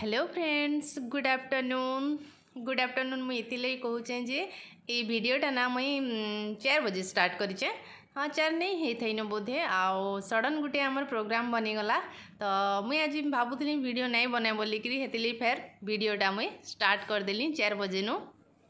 Hello friends good afternoon मुझे ये कहूँ जे ये वीडियोटा ना मुई 4 बजे स्टार्ट करें। हाँ 4 नहीं होता ही न बोधे आउ सडन गोटे आमर प्रोग्राम बनीगला तो मुई आज भावुली वीडियो नहीं बनाए बोलिकी फेर वीडियोटा मुई स्टार्ट करदेली 4 बजे नु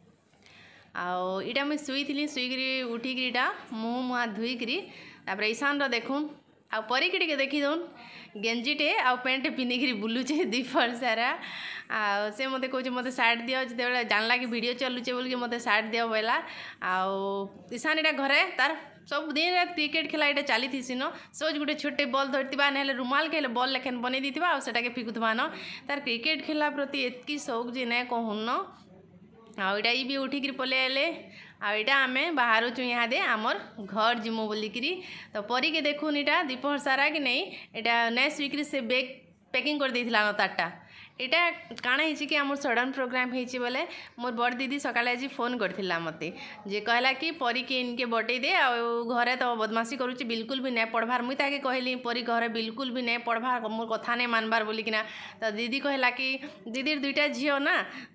आउ इटा मुई शुईकरी उठिकी मुँह मुहा धोईकरी ईशान देखून आ परिकी टे देखी दौन गेंजीटे आ पेंट पिंधिकी बुलूचे दीपहर सारा से मत कहे मत सार्ट दियो जो जानला कि वीडियो चलुचे बोल मत सार्ट दियो बोला आउ ईशान इटा घरे तार सब दिन रात क्रिकेट खेला ये चली न सोच गोटे छोटे बॉल धरती ना रुमाल के बॉल लेखन बन दी आटा के फिकुवा न तार क्रिकेट खेला प्रति एतकी शौक जे ना कहून आईटा ये भी उठिक पलि आए आईटा आम बाहर यहाँ दे आमर घर जिमु बोलिकी तो परी के देखुन इटा दीपहर सारा कि नहीं इटा नेक्स्ट वीक से बैग पैकिंग कर देथिला न तारटा यहाँ काଣା ହେଇଛି कि आमर सडन प्रोग्राम ହେଇଛି बोले मोर बड़ दीदी सकाले आज फोन करथिला मते जे कहला कि परी के इनके बटै दे आ घरे तो बदमाशी करूची बिल्कुल भी नहीं पढ़वार मुई ताके कहली परी घरे बिल्कुल भी नहीं पढ़वार मोर कथा नहीं मानबार बोलिकिना तो दीदी कहला कि दीदी दुईटा झील ना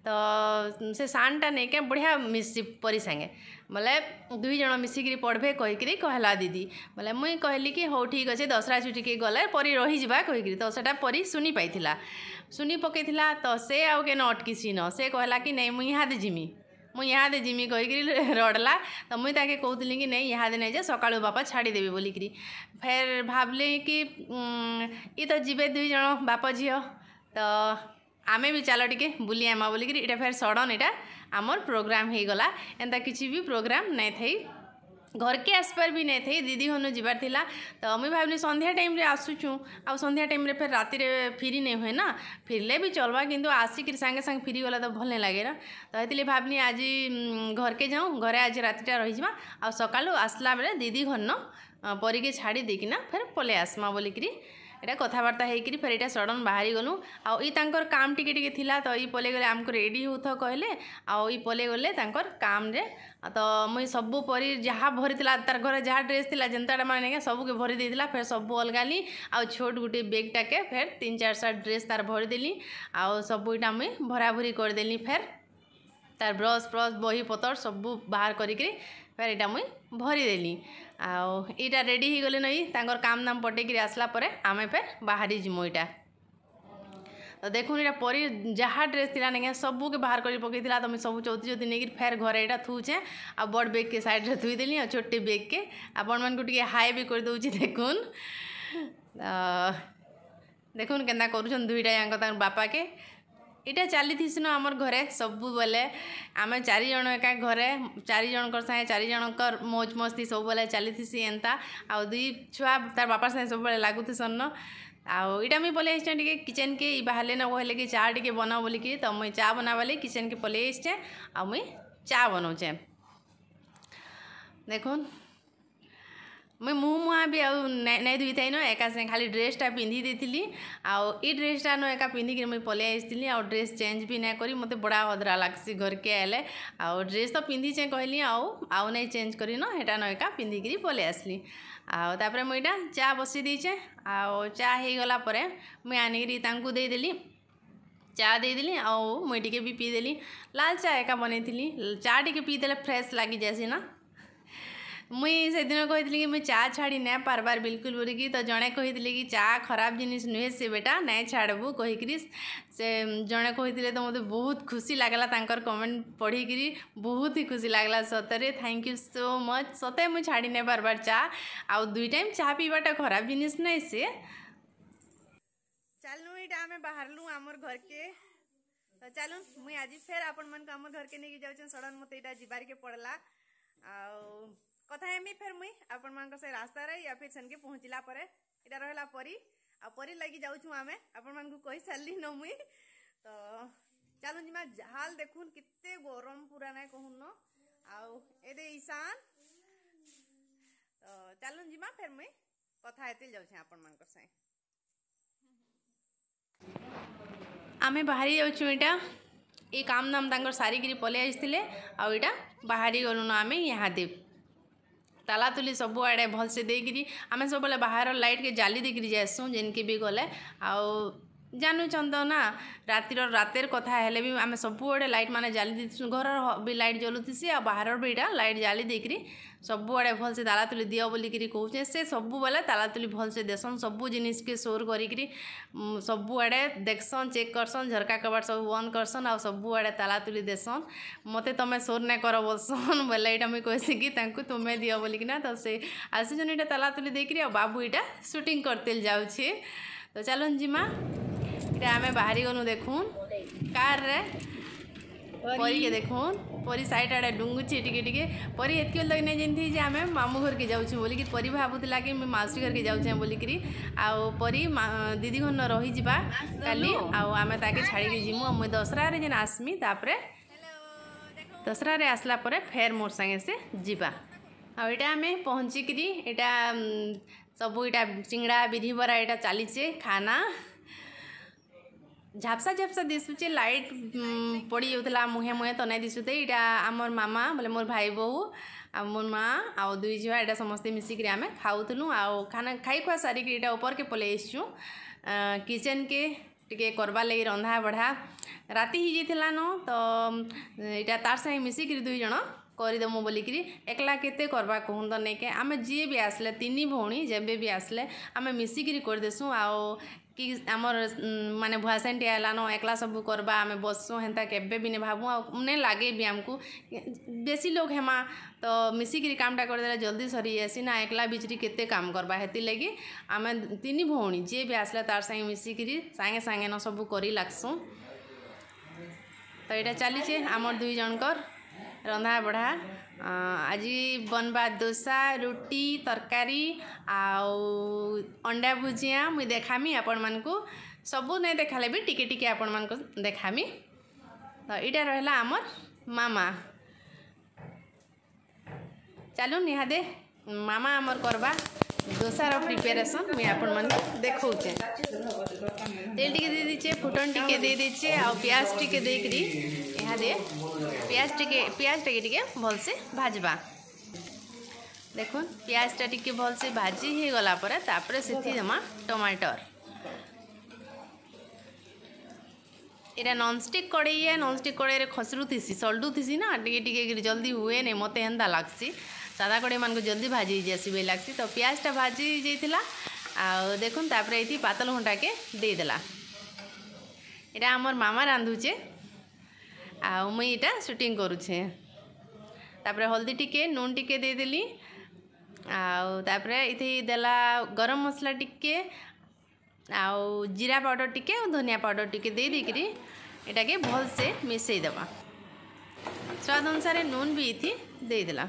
तो से सानटा नहीं क्या बढ़िया मिसी परी संगे बोले दुई जन मिसिकी पढ़बे कहीकि कहला दीदी बोले मुई कहली कि हो ठीक अच्छे दसरा छुट्टी के गले परी रहीजा कहीकि तो सेटा परी सुनी पाइथिला सुनी पकईला तो से आउ के न अटकी न से कहला कि नहीं मुई यहाँ दे जिमी कहीकि रड़ला तो मुई ताके कहूली कि नहीं यहाँ दे नहीं जा सकाळु बापा छाड़ीदेवी बोलिकी फेर भावली कि ये तो जीवे दुई जन बाप झील तो आमे भी चलो टिके बुली आमा बोलिकी इटा फेर सडन इटा आमर प्रोग्राम हो गला एंता किसी भी प्रोग्राम नहीं थी घर के आसपार भी नहीं थी दीदी हनु जीवार थिला तो मुई भावली संध्या टाइम रे आसुचु आ संध्या टाइम रे फिर राति रे फ्री नहीं हुए ना फिरले भी चलवा किंतु आसिक सांगे सांगे फ्री गला तो भल नहीं लगे ना तो ये भावली आज घर के जाऊँ घरे आज रातिटा रहीजा आ सकाळु आसला बेले दीदी घर न परी के छाड़ी देकिना फिर पले आसमा बोलिकी एटा कथबार्ता होकर फिर यहाँ सडन बाहरी गलु आई काम टिके थिला तो ये पले गले आमको रेडी हो कहले आई पले गले काम रे तो मुई सबू परी जहाँ भरी तार घर जहाँ ड्रेस थिला जेनता मैंने सबके भरी देला फिर सब अलगाली आ छोट गोटे बेग टाके फिर 3-4 सार्ट ड्रेस तार भरी देली आ सब इटा मुई भरा भरी करदेली फिर तार ब्रश बही पतर सबू बाहर करिकी फिर यहाँ मुई भरीदेली आईटा रेडी हो गले नई तांकर काम नाम पटेक आसला परे आमे फिर बाहरी जिमु इटा तो देखुन यहाँ परी जहाँ ड्रेस थिला नहीं सबू के बाहर कर पकईला तो मुझे सब चौथी चौथी नहीं फेर घरे यहाँ थूचे आ बड़ बेग के साइड रे थुईदेली और छोटे बेग के आपण मानक टिके हाई भी कर दूची देखुन देखुन केन्ता करुछन दुईटा याक बापा के इटा चली थी न आमर घरे सबू बोले आम 4 जन एका घरे 4 जनकर सागे 4 जनकर मौज मस्ती सब बोले चली थी एंता आ दुई छुआ तार बापार सागे सब लगुसन न आईटा मुई पलि आसचे टे किचन के बाहर न कहले कि चा टे बनाओ बोलिकी तो मुई चा बनावाली किचन के पलि आसचे आ मुई चा बनाऊे देखुन मुई मुँह मुहा भी नहीं धुई थी न एका से खाली ड्रेसटा पिंधि देती आउ ई ड्रेसटा न एका पिंधिकी मुई पलि आसती आ ड्रेस चेंज भी नहीं करी मत बड़ा हदरा लगसी घर के आए आउ ड्रेस तो पिंधिचे कहली आउ नहीं चेंज करी न हेटा न एका पिंधिकी पलि आसली आउे मुईटा चा बसी देचे आउ चा हो गला परे मुई आनिकी तांकु देदेली चा देदेली आउ मुई टिके भी पीदेली लाल चा एका बनईली चा टिके पीदेले फ्रेश लगी जासी ना मुई से दिन कही कि मुई चा छाड़ी नहीं पारबार बिल्कुल बोलिकी तो जड़े कही कि चा खराब जिनिस नुहे से बेटा नहीं छाड़बू कहीकि से जड़े कही तो मतलब बहुत खुशी लगला तांकर कमेंट पढ़ी बहुत ही खुशी लगला सतरे थैंक यू सो मच सते मुई छाड़ी नहीं पारबार चा आउ 2 टाइम चा पीवाटा खराब जिनिस नहीं से चलू इटा आमे बाहरलु आमर घर के तो चलू मुई आज फेर आपण मन आमर घर के नहीं जाऊँ सडन मत इटा जीवार के पड़ला आउ कथा हेमी फेर मुई आपण मान से रास्ता रे या फिर सन के पहुँचला परे इटा रहला परी आ परी लगी जाऊँ आमे आपण मान को कही सारली न मुई तो चलो जिमा झाल देखुन कितने गरम पूरा ना कहून न आउ एदे ईशान तो चलो जिमा फेर मुई कथा हेते जाऊँ आपण मान से आमे बाहरी जाऊँ इटा ये काम नाम तांकर सारिकी पलि आसते आउ इटा बाहरी गलु न आमे यहाँ दे ताला तुली सब आड़े भल से देकरी आम सब बाहर लाइट के जाली देकरी जासूँ जिनके भी गले आउ जानून तो ना रातिर कथा हेले भी आम सबुआड़े लाइट माने जाली दी घर भी लाइट जलुथी आ बाहर भी यहाँ लाइट जाली देकरी सबुआड़े भल से ताला तुली दियो बोलिकी कहूचे से सबू बेले ताला तुली भल से देसन सबू जिनिस के सोर करी सबुआड़े देखसन चेक करसन झरका कबाट सब बंद करसन आ सबुआड़े ताला तुली देसन मते तमे सोर नहीं कर बोलसन बोले यहाँ मुझे कहसी कि तुम्हें दियो बोलिकिना तो से आसीजन यहाँ ताला तुली देकरी आ बाबू यहाँ शूटिंग करते जाऊे तो चलन जिमा इटा आमे बाहरी गनु देखून कार रे परी के देखून परी साइड आड़े डुंगुची टिके परी एतके लग नहीं जेनथी जे आमे मामू घर के जाउछु बोली कि परी भाबुतला कि मैं माउसी घर के जाउछे बोली करी आ परी दीदी घर न रही जिबा काली आ आमे ताके छाड़ी के जिमु मैं दसरा रे जेन आसमी तापरे दसरा रे आसला परे फेर मोर संगे से जिबा आ एटा आमे पहुंची करी एटा सब इटा चिंगड़ा बिधी बरा एटा चलीचे खाना झापसा झापसा दिशुचे लाइट पड़ी जाऊला मुहे मुहे तो नहीं दिशुते यहाँ आमर मामा बोले मोर भाई बहु आ मोर माँ आ दुई झुआ यहाँ समस्ते मिसिक आम खाऊलु आ खाना खाई खुआ सारिक यहाँ ऊपर के पलि आसचु किचन के टिके करवा लगी रंधा बढ़ा राति ही जाइला न तो यहाँ तार संगे मिसिक दुई जन करदेमु बोलिकी एकला केते करवा कहूँ तो नहीं के आम जी भी आसले तीन भौणी जब भी आसले आम मिसिकी करदेसुँ आओ कि आमर माने भुआसेन टे आलान एकला सब करवा आम बसुँ हेन्ता केबे भी नहीं भावुँ आ लगे भी आमको बेसी लोग हेमा तो मिसिकी कामटा करदे जल्दी सरी जासी ना एकला बिचरी केते काम करवा हेती लगी आम तीन भौणी जी भी आसले तार संगे मिसिकी सांगे सांगे न सब करी लागसुँ तो यहाँ चलीचे आमर दुई जनकर रंधा बढ़ा आज बनवा डोसा रुटी तरकारी आउ अंडा भुजिया मुई देखामी आपण मानकु सबू नहीं देखाले भी टिके टिके आपण मानकु देखामी तो इटा रहला आमर मामा चलू निहादे मामा आमर करवा डोसार प्रिपेरेसन मुई आपण मानकु देखौचे तेल टिके दे दीचे फुटन टिके दे दीचे आ प्याज टिके देकरी यहाँ दे प्याज टिके भल से भाजबा देखुन प्याज टा टिके भल से भाजी ही गला परे तापरे सेथि देमा टमाटर एटा नॉनस्टिक कड़ाई है नॉनस्टिक कड़ाई रे खसरू थीसी सल्डू थीसी ना टिके टिके जल्दी हुए नहीं मते हेंदा लागसी सादा कड़ाई मान को जल्दी भाजी जैसी भी लागसी तो प्याज टा भाजी जाइथिला आ देखुन तापरे एथि पातल घंटा के दे देला एटा हमर मामा रांधुचे आ मुई इटा शूटिंग करुछे तापरे हल्दी टिके नून टिके दे देली आ तापरे इथि देला गरम मसला टिके आ जीरा पाउडर टिके और धनिया पाउडर टिके दे देकरी एटा के भल से मिसई देबा स्वाद अनुसार नून भी इथि दे देला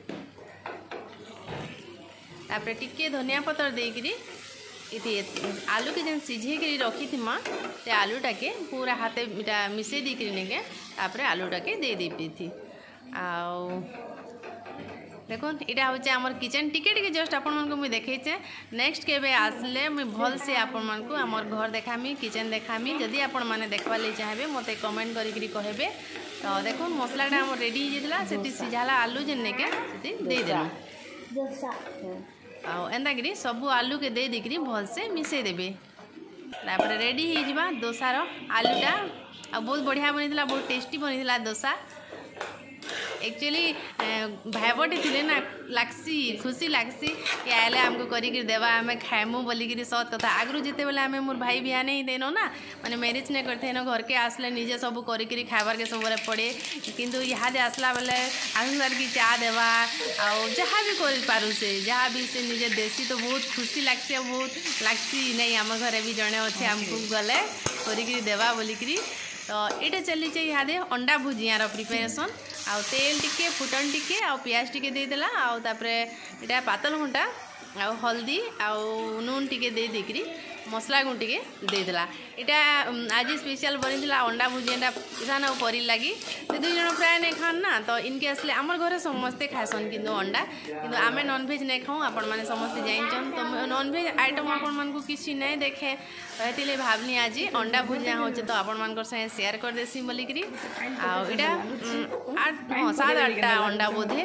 तापरे टिके धनिया पतर देकरी इति आलू के जन सिझे के रखी थी माँ ते आलूटा के पूरा हाथे इटा मिसई देकरी नेके तापरे आलूटा के दे दी थी आउ देखुन इटा होचे आमर किचन टिके टिके जस्ट आपण मन को मुई देखैचे नेक्स्ट केबे आसले मुई भल से आपण मन को आमर घर देखामी किचन देखामी जदि आपण माने देखबा ले चाहबे मते कमेंट करिकरी कहबे तो देखुन मसलाटा आमर रेडी हो जेतला सेति सिझाला आलू जन नेके सेति दे देला आउ एंता करी सबू आलू के दे देकरी भल से मिसई देबे तापर रेडी हो जिबा डोसार आलूटा आ बहुत बढ़िया बनीला बहुत टेस्टी बनीला डोसा एक्चुअली भाईबटे थे ना लागसी खुशी लागसी कि आए आमको करी देवा आम खाएमु बोलिकी सत कथा आगु जिते बेले आम मोर भाई बिहान ही देनो ना माने मैरिज नहीं करते न घर के आसले निजे सब करी खाबार के सब पड़े किंतु यहाँ आसला बेले आसुसार की चा देवा आउ जहाँ भी कर पारू से जहाँ भी से निजे देसी तो बहुत खुशी लागसी बहुत लागसी नहीं आम घरे भी जड़े अच्छे आमको गले करी देवा बोलिकी तो ये चली यहाँ दे अंडा भुजियार प्रिपेरेसन आउ तेल टिके फुटन टिके आउ प्याज टिके दे देला आउ तापरे इटा पातल घंटा आउ हल्दी आउ नून टिके दे देकरी मसला गुण टिके दे देला इटा आज स्पेशल बनीला अंडा भुजियाटा इसान आउ परी लगी से दुई जन प्राय नहीं खान ना तो इनके असले आमर घरे समस्ते खासन किंतु अंडा किंतु आमे नॉनभेज नहीं खाऊँ आपण मैंने समस्ते जानछन तो नॉनभेज आइटम आपण मानकु किसी नहीं देखे तो भावनी आज अंडा भुजिया हो तो आपण मान संगे शेयर कर देसी बोलिकी आउ इटा 7-8टा अंडा बोधे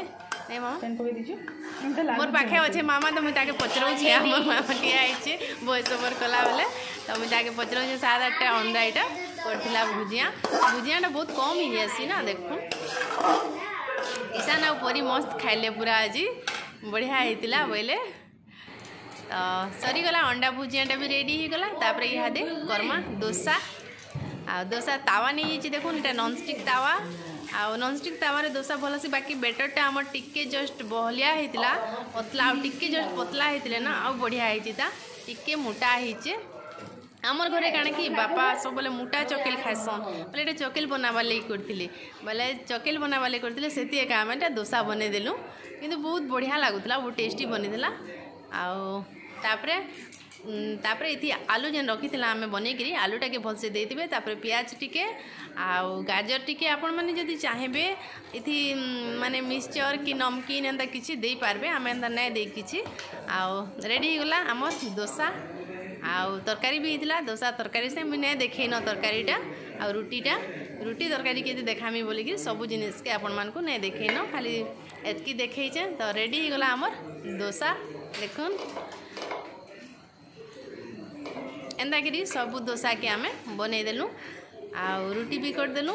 ए मामा पेन पकई दीजिए मोर पाखे अच्छे मामा तो मुझे पचराऊँ मामा ठिया है वॉइस ओवर कला बेले तो मुझे पचराऊँ 7-8 अंडा यहाँ करथिला भुजिया भुजियाटा बहुत कम ही आसी ना देखु ईशान आ परी मस्त खाइले पूरा आज बढ़िया होता बोले तो सरीगला अंडा भुजियाटा भी रेडी हो गला तापर इहादे करमा डोसा आ डोसा तावा नहीं जाइए देखो ये नॉनस्टिक तावा आ नॉनस्टिक तावा डोसा भल से बाकी बेटरटा आम टिके जस्ट बहलिया होता पतला आ टिके जस्ट पतला होते ना आ बढ़िया होता टिके मोटा होचे आमर घरे काण कि बापा सब बोले मोटा चकेल खाएसन बोले ये चकेल बनाबार लगी करते बोले चकेल बनाबार लगी करते से एक आम डोसा बनईदेलु कि बहुत बढ़िया लगुला बहुत टेस्टी बनईला आउे तापर ये आलू जेन रखी आम बनईकरी आलूटा के भलसे देते तापर प्याज टिके आउ गाजर टिके आपण मैंने जदि चाहिए इथि माने मिक्सचर कि नमकीन एंता किसी दे पारबे आम एंता नहीं दे किसी आउ रेडी हो गला आम डोसा आउ तरकारी भी होता डोसा तरकारी से मुझे नहीं देखे न तरकारीटा आ रुटीटा रुटी तरकारी के देखामी बोलिकी सब जिनिस के आपण मानक नहीं देखे न खाली एतकी देखे तो रेडी हो गला आमर डोसा देखुन एंता करी सब डोसा के आम बनईदेलु आउ रुटी भी करदेलु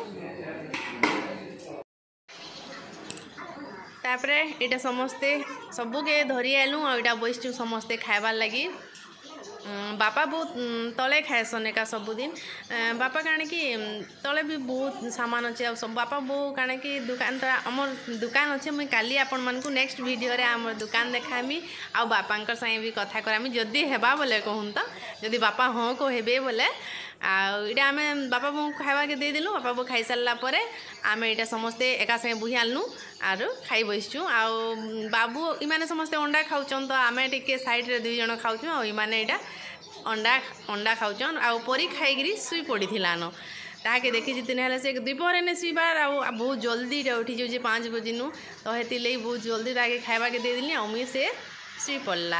तापरे इटा समस्ते सबके धरी आलु आ इटा बसचु समस्ते खाइबार लगी बापा बहुत तले खाएसन एका सबुदिन बापा काण कि तले भी बहुत सामान अच्छे सब बापा बो काण कि दुकान तो आमर दुकान अच्छे मुई काली आपण मानकु नेक्स्ट वीडियो रे आमर दुकान देखामी आ बापांकर संगे भी कथा करामी जदि हेबा बोले कहूँ तो जदि बापा हाँ को हेबे बोले आईटा आम बापा बो खावा के देदेलु बापा बो खाई सारा पर आम यहाँ समस्ते एका संगे बुही आनलु आरु खाई बसचु आ बाबू इमाने समस्ते अंडा खाऊन तो आम टे साइड रे 2 जन खाऊँ आ इमाने यहाँ अंडा खाऊन आ परी खाई शुई पड़ी न ताके देखी दिन है से दुपहर ने शुबार आ बहुत जल्दी उठी जाऊे 5 बजे तो हेती बहुत जल्दी ताके खावा के देदेली आ मुई से शुई पड़ला।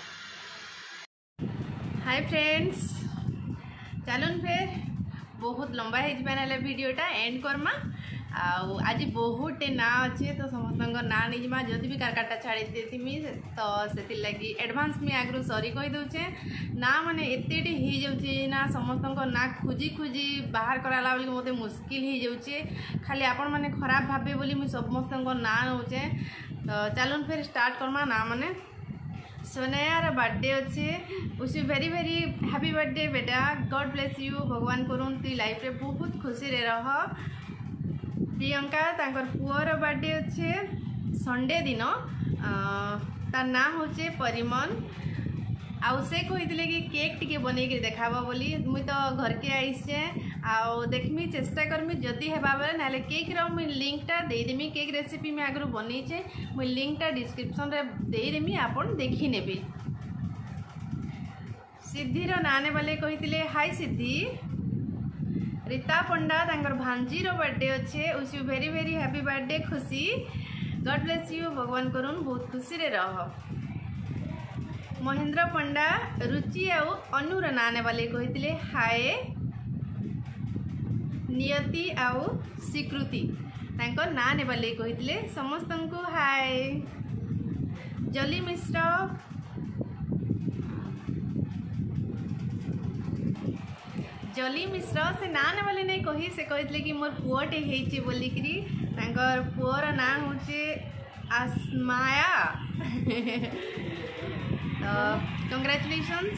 हाय फ्रेंड्स चलुन फिर बहुत लंबा है वीडियोटा एंड करमा आज बहुत ना अच्छे तो समस्त ना नहीं जा जदि भी कारकाटा छाड़ी देमी तो से लगी एडवांस में आगु सॉरी कहीदे ना माने एतेटे हो जाऊे ना समस्त ना खोजी खोजी बाहर कराला बोली मत मुस्किल हो जाऊे खाली आपण मैंने खराब भावे बोली मुझे समस्त ना नौचे तो चलुन फिर स्टार्ट करमा ना माने सोनायार बर्थडे अच्छे उसी वेरी वेरी हैप्पी बर्थडे बेटा गॉड ब्लेस यू भगवान करूँ तु लाइफ रे बहुत खुशी रे रह प्रियंका तांकर पुअर बर्थडे अच्छे संडे दिन तार ना होचे परिमन आउ से कही कि केक टिके बन देखाबा बोली मुई तो घर के आईचे आउ देखमी चेष्टा करमी जदि हेबा बेले ना केक रो मुई लिंकटा देदेमी केक रेसिपी में आगु बनईचे मुई लिंकटा डिस्क्रिप्शन रे देदेमी आपन देखि नेबे। सिद्धिर नाने वाले कही हाय सिद्धि रीता पंडा तांकर भांजीर बर्थडे अच्छे उसी वेरी वेरी हैप्पी बर्थडे खुशी गॉड ब्लेस यू भगवान करूँ बहुत खुशी रे रह। महेंद्र पंडा रुचि आउ अनुर नाने वाले कही हाय नियति आउ स्वीकृति तांकर नाने वाले कही समस्त को हाय। जली मिश्र जली मिश्र से नाने वाले नहीं कही से कही कि मोर पुअटे होती बोलिकी तांकर पुअर ना होचे आसमाया कंग्रेचुलेशंस।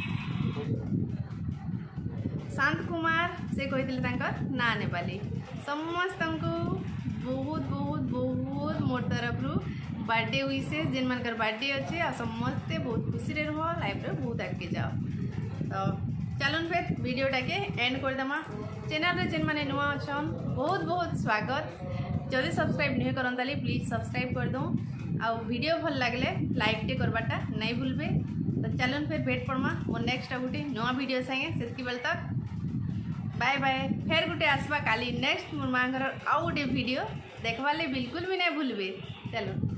शांत कुमार से कही ना नेपाली समस्त को बहुत बहुत बहुत मोर तरफ रू बर्थडे विशेष जिन मानकर बर्थडे अच्छे आ समस्ते बहुत खुशी रे रह लाइफ रे बहुत आगे जाओ। तो चलुन फिर वीडियोटा के एंड कर देमा चैनल रे जेन माने नुआ अछन बहुत बहुत स्वागत जदि सब्सक्राइब नहीं करन प्लीज सब्सक्राइब कर दो आ वीडियो भल लगले लाइक टे करवाटा नहीं भूलबे। तो चलुन फिर भेट पड़मा मोर नेक्स्ट गोटे नुआ वीडियो संगे सेतकी बेल तक बाय बाय फिर गोटे आसवा काली नेक्स्ट मोर माँ घर आउ गोटे वीडियो देखवा ले बिल्कुल भी नहीं भूलबे। चलो।